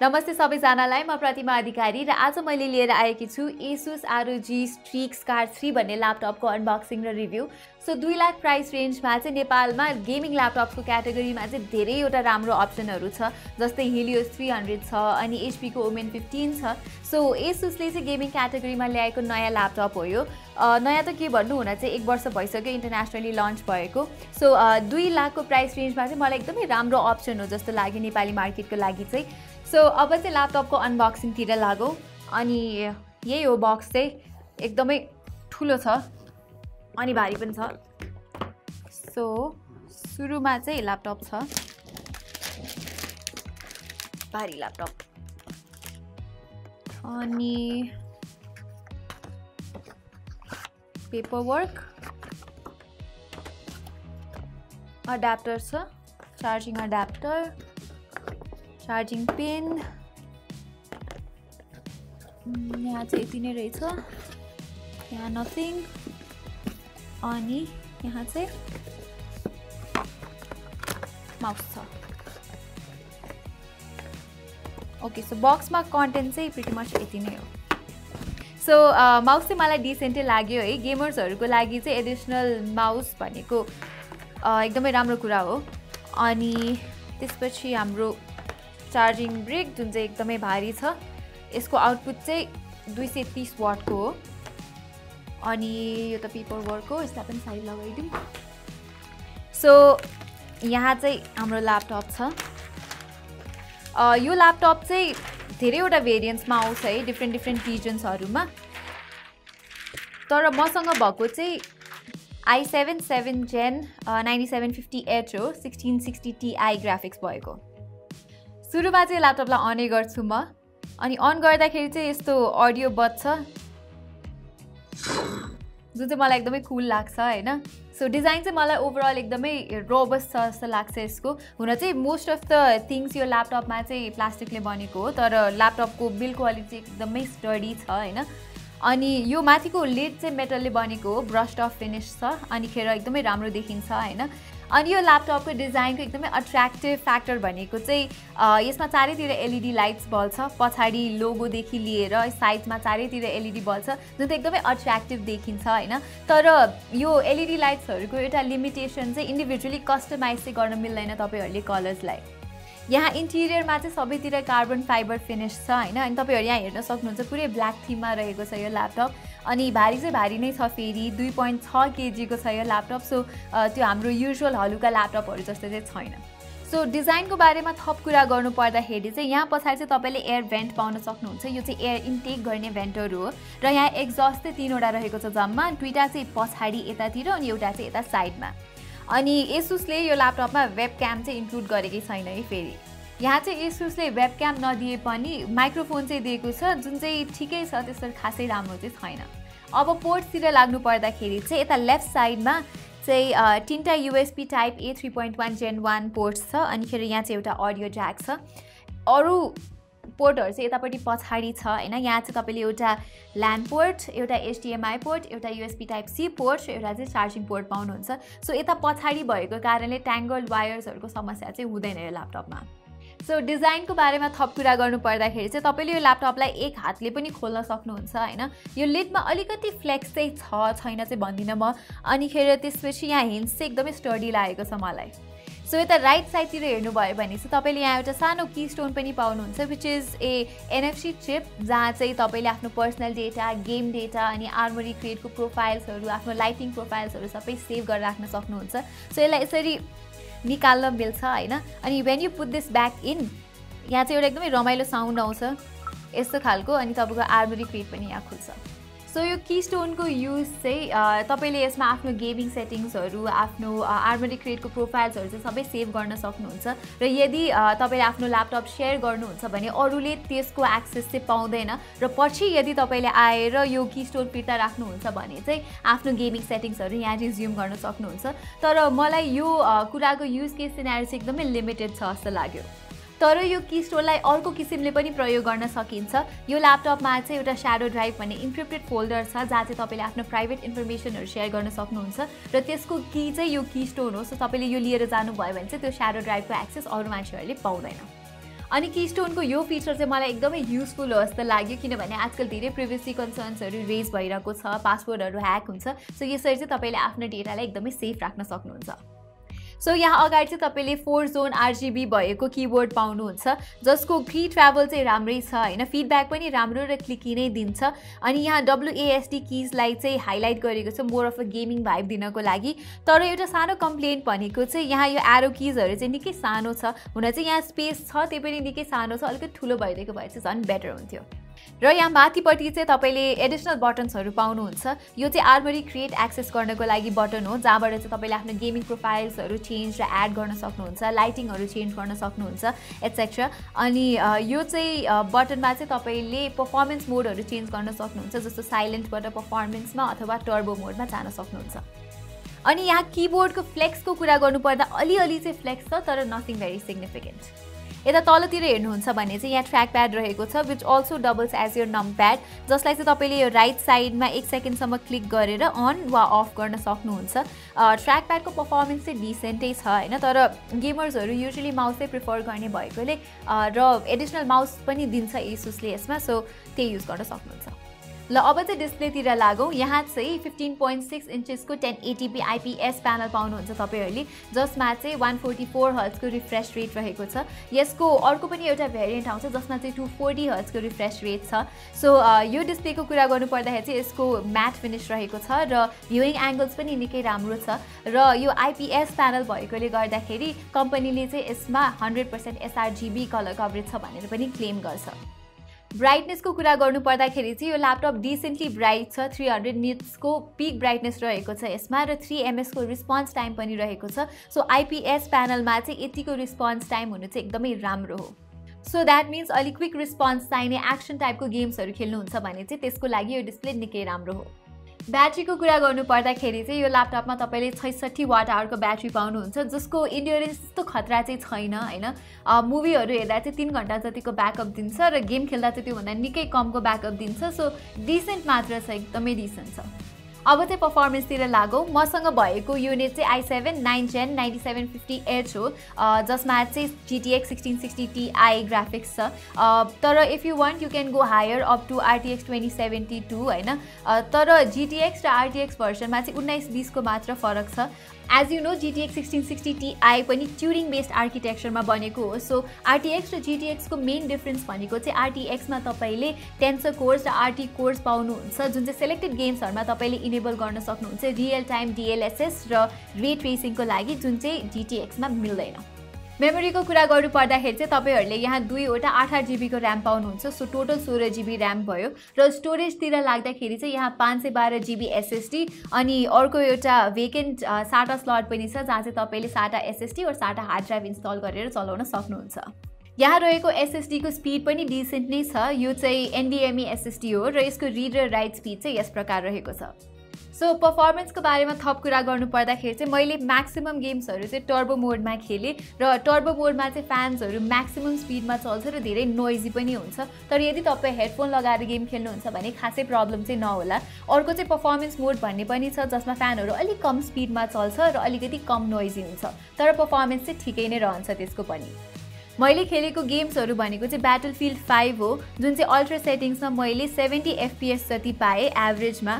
नमस्ते सबैजनालाई, म प्रतिमा अधिकारी र आज मैले लिएर आएकी छु Asus ROG Strix Car 3 भन्ने ल्यापटपको अनबक्सिङ र रिभ्यू। सो 2 लाख प्राइस रेन्जमा चाहिँ नेपालमा गेमिङ ल्यापटपको क्याटेगोरीमा चाहिँ धेरैवटा राम्रो अप्सनहरू छ, जस्तै Helios 300 छ अनि HP को Omen 15 छ। सो Asusले चाहिँ गेमिङ क्याटेगोरीमा ल्याएको नयाँ ल्यापटप हो यो। नयाँ त के भन्नु, हुन चाहिँ 1 वर्ष भइसक्यो इन्टरनेसनली लन्च भएको। सो 2 लाखको प्राइस रेन्जमा चाहिँ मलाई एकदमै राम्रो अप्सन हो जस्तो लाग्यो नेपाली मार्केटको लागि चाहिँ। सो अब चाहिँ ल्यापटपको अनबक्सिङतिर लागौँ। अनि यही हो, बक्स चाहिँ एकदमै ठुलो छ अनि भारी पनि छ। सो सुरुमा चाहिँ ल्यापटप छ, भारी ल्यापटप, अनि पेपर वर्क, अड्याप्टर छ, चार्जिङ अड्याप्टर, चार्जिङ पिन, यहाँ चाहिँ यति नै रहेछ, यहाँ नथिङ, अनि यहाँ चाहिँ माउस छ। ओके, सो बक्समा कन्टेन्ट चाहिँ प्रिटी मच यति नै हो। सो माउस चाहिँ मलाई डिसेन्टै लाग्यो है। गेमर्सहरूको लागि चाहिँ एडिसनल माउस भनेको एकदमै राम्रो कुरा हो। अनि त्यसपछि हाम्रो चार्जिङ ब्रिक जुन चाहिँ एकदमै भारी छ, यसको आउटपुट चाहिँ 230 वाटको हो। अनि यो त पेपर वर्क हो, यसलाई पनि साइड लगाइदिउँ। सो यहाँ चाहिँ हाम्रो ल्यापटप छ। यो ल्यापटप चाहिँ धेरैवटा भेरिएन्ट्समा आउँछ है, डिफ्रेन्ट रिजन्सहरूमा। तर मसँग भएको चाहिँ i7 7th Gen 9750H हो, 1660 Ti ग्राफिक्स भएको। सुरुमा चाहिँ ल्यापटपलाई अनै गर्छु म, अनि अन गर्दाखेरि चाहिँ यस्तो अडियो बज्छ जुन चाहिँ मलाई एकदमै कुल लाग्छ हैन। सो डिजाइन चाहिँ मलाई ओभरअल एकदमै रोबस्ट छ जस्तो लाग्छ यसको। हुन चाहिँ मोस्ट अफ द थिङ्स यो ल्यापटपमा चाहिँ प्लास्टिकले बनेको हो, तर ल्यापटपको बिल्ड क्वालिटी चाहिँ एकदमै स्टडी छ हैन। अनि यो माथिको लिड चाहिँ मेटलले बनेको हो, ब्रस्ड अफ फिनिश छ, अनि खेर एकदमै राम्रो देखिन्छ हैन। अनि यो ल्यापटपको डिजाइनको एकदमै अट्र्याक्टिभ फ्याक्टर भनेको चाहिँ यसमा चारैतिर एलइडी लाइट्स बल्छ, पछाडि लोगोदेखि लिएर साइडमा चारैतिर एलइडी बल्छ, जुन चाहिँ एकदमै अट्र्याक्टिभ देखिन्छ हैन। तर यो एलइडी लाइट्सहरूको एउटा लिमिटेसन चाहिँ इन्डिभिजुअली कस्टमाइज चाहिँ गर्न मिल्दैन तपाईहरुले कलर्सलाई। यहाँ इन्टिरियरमा चाहिँ सबैतिर कार्बन फाइबर फिनिश छ हैन। अनि तपाईहरु यहाँ हेर्न सक्नुहुन्छ पुरै ब्ल्याक थीममा रहेको छ यो ल्यापटप। अनि भारी चाहिँ भारी नै छ, फेरि 2.6 kg को छ यो ल्यापटप। सो त्यो हाम्रो युजुअल हलुका ल्यापटपहरू जस्तो चाहिँ छैन। सो डिजाइनको बारेमा थप कुरा गर्नु पर्दाखेरि चाहिँ यहाँ पछाडि चाहिँ तपाईले एयर भेन्ट पाउन सक्नुहुन्छ। यो चाहिँ एयर इन्टेक गर्ने भेन्टहरू हो र यहाँ एक्जस्ट चाहिँ 3वटा रहेको छ जम्मा, 2टा चाहिँ पछाडि यतातिर अनि एउटा चाहिँ यता साइडमा। अनि Asusले यो ल्यापटपमा वेबक्याम चाहिँ इन्क्लुड गरेकै छैन है। फेरि यहाँ चाहिँ Asusले वेबक्याम नदिए पनि माइक्रोफोन चाहिँ दिएको छ, जुन चाहिँ ठिकै छ, त्यस्तो खासै राम्रो चाहिँ छैन। अब पोर्ट्सतिर लाग्नु पर्दाखेरि चाहिँ यता लेफ्ट साइडमा चाहिँ 3टा USB type A 3.1 Gen 1 ports छ, अनि खेरि यहाँ चाहिँ एउटा अडियो ज्याक छ। अरू पोर्टहरू चाहिँ यतापट्टि पछाडि छ हैन। यहाँ चाहिँ तपाईले एउटा ल्यान पोर्ट, एउटा HDMI पोर्ट, एउटा USB टाइप C पोर्ट र एउटा चाहिँ चार्जिङ पोर्ट पाउनुहुन्छ। सो यता पछाडि भएको कारणले ट्याङ्गल्ड वायर्सहरूको समस्या चाहिँ हुँदैन यो ल्यापटपमा। सो डिजाइनको बारेमा थप कुरा गर्नु पर्दाखेरि चाहिँ तपाईले यो ल्यापटपलाई एक हातले पनि खोल्न सक्नुहुन्छ हैन। यो लिडमा अलिकति फ्लेक्स चाहिँ छैन चाहिँ भन्दिनँ म। अनि खेरि त्यसपछि यहाँ हिन्ज चाहिँ एकदमै स्टडी लागेको छ मलाई। सो यता राइट साइडतिर हेर्नुभयो भने चाहिँ तपाईले यहाँ एउटा सानो की स्टोन पनि पाउनुहुन्छ, which is a NFC chip, जहाँ चाहिँ तपाईले आफ्नो पर्सनल डेटा, गेम डेटा अनि आर्मरी क्रिएटको प्रोफाइल्सहरू, आफ्नो लाइटिङ प्रोफाइल्सहरू सबै सेभ गरेर राख्न सक्नुहुन्छ। सो यसलाई यसरी निकाल्न मिल्छ हैन। अनि when you put this back in, यहाँ चाहिँ एउटा एकदमै रमाइलो साउन्ड आउँछ यस्तो खालको, अनि तपाईको आर्मरी क्रिएट पनि यहाँ खुल्छ। सो यो कीस्टोनको युज चाहिँ तपाईले यसमा आफ्नो गेमिङ सेटिङ्सहरू, आफ्नो आर्मरी क्रिएटको प्रोफाइल्सहरू चाहिँ सबै सेभ गर्न सक्नुहुन्छ। र यदि तपाईले आफ्नो ल्यापटप सेयर गर्नुहुन्छ भने अरूले त्यसको एक्सेस चाहिँ पाउँदैन, र पछि यदि तपाईले आएर यो कीस्टोन फिर्ता राख्नुहुन्छ भने चाहिँ आफ्नो गेमिङ सेटिङ्सहरू यहाँ रिज्युम गर्न सक्नुहुन्छ। तर मलाई यो कुराको युज केस सिनारियो चाहिँ एकदमै लिमिटेड छ जस्तो लाग्यो। तर यो की स्टोरलाई अर्को किसिमले पनि प्रयोग गर्न सकिन्छ। यो ल्यापटपमा चाहिँ एउटा स्याडो ड्राइभ भन्ने इन्क्रिप्टेड फोल्डर छ जहाँ चाहिँ तपाईले आफ्नो प्राइभेट इन्फर्मेसनहरु शेयर गर्न सक्नुहुन्छ र त्यसको की चाहिँ यो की स्टोर हो। सो तपाईले यो लिएर जानु भयो भने चाहिँ त्यो स्याडो ड्राइभको एक्सेस अरु मान्छेहरुले पाउँदैन। अनि किस्टोनको यो फिचर चाहिँ मलाई एकदमै युजफुल हो जस्तो लाग्यो किनभने आजकल धेरै प्रिभेसी कन्सर्न्सहरू रेज भइरहेको छ, पासवर्डहरू ह्याक हुन्छ। सो यसरी चाहिँ तपाईँले आफ्नो डेटालाई एकदमै सेफ राख्न सक्नुहुन्छ। सो यहाँ अगाडि चाहिँ तपाईँले 4 जोन RGB भएको किबोर्ड पाउनुहुन्छ जसको की ट्राभल चाहिँ राम्रै छ हैन, फिडब्याक पनि राम्रो र क्लिकी नै दिन्छ। अनि यहाँ WASD किजलाई चाहिँ हाइलाइट गरेको छ more of a gaming vibe दिनको लागि। तर एउटा सानो कम्प्लेन्ट भनेको चाहिँ यहाँ यो एरो किजहरू चाहिँ निकै सानो छ, हुन चाहिँ यहाँ स्पेस छ त्यही पनि निकै सानो छ, अलिकति ठुलो भइदिएको भए चाहिँ झन् बेटर हुन्थ्यो। र यहाँ माथिपट्टि चाहिँ तपाईँले एडिसनल बटन्सहरू पाउनुहुन्छ। यो चाहिँ आर्मरी क्रिएट एक्सेस गर्नको लागि बटन हो जहाँबाट चाहिँ तपाईँले आफ्नो गेमिङ प्रोफाइल्सहरू चेन्ज र एड गर्न सक्नुहुन्छ, लाइटिङहरू चेन्ज गर्न सक्नुहुन्छ एट्सेट्रा। अनि यो चाहिँ बटनमा चाहिँ तपाईँले पर्फर्मेन्स मोडहरू चेन्ज गर्न सक्नुहुन्छ, जस्तो साइलेन्टबाट पर्फर्मेन्समा अथवा टर्बो मोडमा जान सक्नुहुन्छ। अनि यहाँ किबोर्डको फ्लेक्सको कुरा गर्नुपर्दा अलिअलि चाहिँ फ्लेक्स छ तर नथिङ भेरी सिग्निफिकेन्ट। यता तलतिर हेर्नुहुन्छ भने चाहिँ यहाँ ट्र्याक प्याड रहेको छ विच अल्सो डबल्स एज यो नम प्याड, जसलाई चाहिँ तपाईँले यो राइट साइडमा 1 सेकेन्डसम्म क्लिक गरेर अन वा अफ गर्न सक्नुहुन्छ। ट्र्याक प्याडको पर्फर्मेन्स चाहिँ डिसेन्टै छ हैन, तर गेमर्सहरू युजुअली माउस चाहिँ प्रिफर गर्ने भएकोले र एडिसनल माउस पनि दिन्छ एसुसले यसमा, सो त्यही युज गर्न सक्नुहुन्छ। ल अब चाहिँ डिस्प्लेतिर लागौँ। यहाँ चाहिँ 15.6 इन्चेसको 1080p IPS प्यानल पाउनुहुन्छ तपाईँहरूले, जसमा चाहिँ 144 हर्ट्जको रिफ्रेश रेट रहेको छ। यसको अर्को पनि एउटा भेरिएन्ट आउँछ जसमा चाहिँ 240 हर्ट्जको रिफ्रेश रेट छ। सो यो डिस्प्लेको कुरा गर्नुपर्दाखेरि चाहिँ यसको म्याट फिनिस रहेको छ र भ्युइङ एङ्गल्स पनि निकै राम्रो छ र यो IPS प्यानल भएकोले गर्दाखेरि कम्पनीले चाहिँ यसमा 100% sRGB कलर कभरेज छ भनेर पनि क्लेम गर्छ। ब्राइटनेसको कुरा गर्नुपर्दाखेरि चाहिँ यो ल्यापटप डिसेन्टली ब्राइट छ, 300 निट्सको पिक ब्राइटनेस रहेको छ यसमा र 3 ms को रिस्पोन्स टाइम पनि रहेको छ। सो IPS प्यानलमा चाहिँ यतिको रिस्पोन्स टाइम हुनु चाहिँ एकदमै राम्रो हो। सो द्याट मिन्स अलिक क्विक रिस्पोन्स चाहिने एक्सन टाइपको गेम्सहरू खेल्नुहुन्छ भने चाहिँ त्यसको लागि यो डिस्प्ले निकै राम्रो हो। ब्याट्रीको कुरा गर्नुपर्दाखेरि चाहिँ यो ल्यापटपमा तपाईँले 66 वाट आवरको ब्याट्री पाउनुहुन्छ जसको इन्ड्योरेन्स त्यस्तो खतरा चाहिँ छैन हैन। मुभीहरू हेर्दा चाहिँ 3 घण्टा जतिको ब्याकअप दिन्छ र गेम खेल्दा चाहिँ त्योभन्दा निकै कमको ब्याकअप दिन्छ। सो डिसेन्ट मात्र छ, एकदमै डिसेन्ट छ। अब चाहिँ पर्फर्मेन्सतिर लागौँ। मसँग भएको युनिट चाहिँ i7 9th Gen 9750H हो जसमा चाहिँ GTX 1660 Ti ग्राफिक्स छ। तर if you want you can go higher up to RTX 2072 हैन। तर GTX र RTX भर्सनमा चाहिँ 1920 को मात्र फरक छ। As you know GTX 1660 Ti पनि ट्युरिङ बेस्ड आर्किटेक्चरमा बनेको हो। सो RTX र GTX को मेन डिफरेन्स भनेको चाहिँ RTX मा तपाईँले टेन्सर कोर्स र RT कोर्स पाउनुहुन्छ जुन चाहिँ सेलेक्टेड गेम्सहरूमा तपाईँले इनेबल गर्न सक्नुहुन्छ रियल टाइम DLSS र रे ट्रेसिङको लागि, जुन चाहिँ GTX मा मिल्दैन। मेमोरीको कुरा गर्नुपर्दाखेरि चाहिँ तपाईँहरूले यहाँ 2वटा 8GB को ऱ्याम पाउनुहुन्छ। सो टोटल 16GB ऱ्याम भयो र स्टोरेजतिर लाग्दाखेरि चाहिँ यहाँ 512GB SSD अनि अर्को एउटा भेकेन्ट SATA स्लट पनि छ जहाँ चाहिँ तपाईँले SATA SSD र SATA हार्ड ड्राइभ इन्स्टल गरेर चलाउन सक्नुहुन्छ। यहाँ रहेको SSD को स्पिड पनि डिसेन्ट नै छ। यो चाहिँ NVMe SSD हो र यसको रिड र राइट स्पिड चाहिँ यस प्रकार रहेको छ। सो पर्फर्मेन्सको बारेमा थप कुरा गर्नुपर्दाखेरि चाहिँ मैले म्याक्सिमम गेम्सहरू चाहिँ टर्बो मोडमा खेलेँ र टर्बो मोडमा चाहिँ फ्यान्सहरू म्याक्सिमम स्पिडमा चल्छ र धेरै नोइजी पनि हुन्छ। तर यदि तपाईँ हेडफोन लगाएर गेम खेल्नुहुन्छ भने खासै प्रब्लम चाहिँ नहोला। अर्को चाहिँ पर्फर्मेन्स मोड भन्ने पनि छ जसमा फ्यानहरू अलिक कम स्पिडमा चल्छ र अलिकति कम नोइजी हुन्छ, तर पर्फर्मेन्स चाहिँ ठिकै नै रहन्छ त्यसको पनि। मैले खेलेको गेम्सहरू भनेको चाहिँ ब्याटलफिल्ड 5 हो जुन चाहिँ अल्ट्रा सेटिङ्समा मैले 70 FPS जति पाएँ एभरेजमा।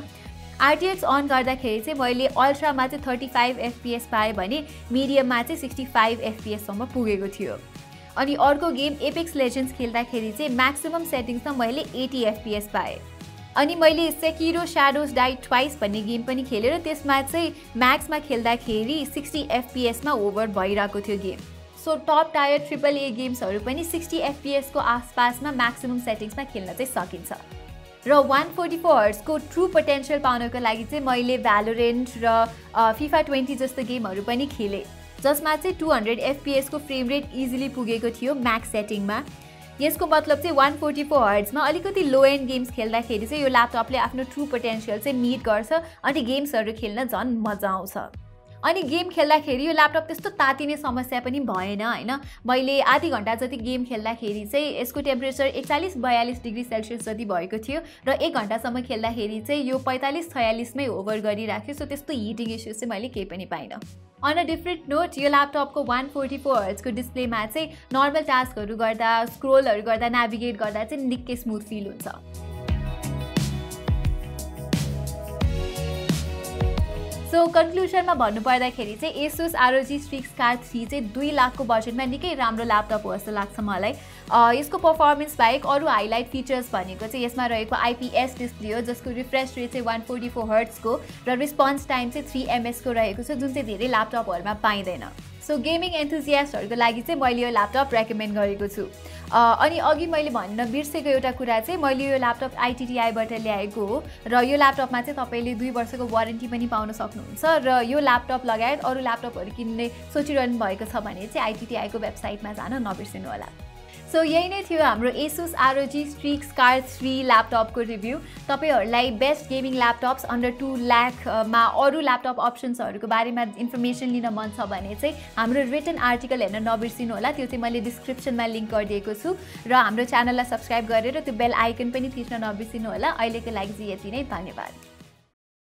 RTX अन गर्दाखेरि चाहिँ मैले अल्ट्रामा चाहिँ 35 FPS पाएँ भने मिडियममा चाहिँ 65 FPS सम्म पुगेको थियो। अनि अर्को गेम एपेक्स लेजेन्ड्स खेल्दाखेरि चाहिँ म्याक्सिमम सेटिङ्समा मैले 80 FPS पाएँ। अनि मैले सेकिरो स्याडोज डाइ ट्वाइस भन्ने गेम पनि खेलेँ र त्यसमा चाहिँ म्याक्समा खेल्दाखेरि 60 FPS मा ओभर भइरहेको थियो game. So top tier AAA गेम्सहरू पनि 60 FPS को आसपासमा म्याक्सिमम सेटिङ्समा खेल्न चाहिँ सकिन्छ। र 144 हर्ट्जको ट्रु पोटेन्सियल पाउनको लागि चाहिँ मैले भ्यालोरेन्ट र FIFA 20 जस्तो गेमहरू पनि खेलेँ जसमा चाहिँ 200 FPS को फ्रेम रेट इजिली पुगेको थियो म्याक्स सेटिङमा। यसको मतलब चाहिँ 144 हर्ट्जमा अलिकति लो एन्ड गेम्स खेल्दाखेरि चाहिँ यो ल्यापटपले आफ्नो ट्रु पोटेन्सियल चाहिँ मिट गर्छ अनि गेम्सहरू खेल्न झन् मजा आउँछ। अनि गेम खेल्दाखेरि यो ल्यापटप त्यस्तो तातिने समस्या पनि भएन हैन। मैले आधी घण्टा जति गेम खेल्दाखेरि चाहिँ यसको टेम्परेचर 41-42 डिग्री सेल्सियस जति भएको थियो र 1 घण्टासम्म खेल्दाखेरि चाहिँ यो 45-46 मै ओभर गरिराख्यो। सो त्यस्तो हिटिङ इस्युज चाहिँ मैले केही पनि पाइनँ। अन अ डिफ्रेन्ट नोट यो ल्यापटपको 144 हर्ट्जको डिस्प्लेमा चाहिँ नर्मल टास्कहरू गर्दा स्क्रोलहरू गर्दा नेभिगेट गर्दा चाहिँ निकै स्मुथ फिल हुन्छ। सो कन्क्लुजनमा भन्नुपर्दाखेरि चाहिँ एसुस ROG Strix Car 3 चाहिँ 2 लाखको बजेटमा निकै राम्रो ल्यापटप हो जस्तो लाग्छ मलाई। यसको पर्फर्मेन्स बाहेक अरू हाइलाइट फिचर्स भनेको चाहिँ यसमा रहेको IPS डिस्प्ले हो जसको रिफ्रेस रेट चाहिँ 144 हर्ट्जको र रिस्पोन्स टाइम चाहिँ 3 ms को रहेको छ जुन चाहिँ धेरै ल्यापटपहरूमा पाइँदैन। सो गेमिङ एन्थुजियास्टहरूको लागि चाहिँ मैले यो ल्यापटप रेकमेन्ड गरेको छु। अनि अघि मैले भन्न बिर्सेको एउटा कुरा चाहिँ मैले यो ल्यापटप ITTIबाट ल्याएको हो र यो ल्यापटपमा चाहिँ तपाईँले 2 वर्षको वारेन्टी पनि पाउन सक्नुहुन्छ र यो ल्यापटप लगायत अरू ल्यापटपहरू किन्ने सोचिरहनु भएको छ भने चाहिँ ITTIको वेबसाइटमा जान नबिर्सिनु होला। सो यही नै थियो हाम्रो एसुस ROG Strix Car 3 ल्यापटपको रिभ्यू। तपाईहरुलाई बेस्ट गेमिङ ल्यापटप्स अन्डर 2 लाखमा अरू ल्यापटप अप्सन्सहरूको बारेमा इन्फर्मेसन लिन मन छ भने चाहिँ हाम्रो रिटन आर्टिकल हेर्न नबिर्सिनु होला। त्यो चाहिँ मैले डिस्क्रिप्सनमा लिंक गरिदिएको छु र हाम्रो च्यानललाई सब्स्क्राइब गरेर त्यो बेल आइकन पनि थिच्न नबिर्सिनु होला। अहिलेको लागि चाहिँ यति नै, धन्यवाद।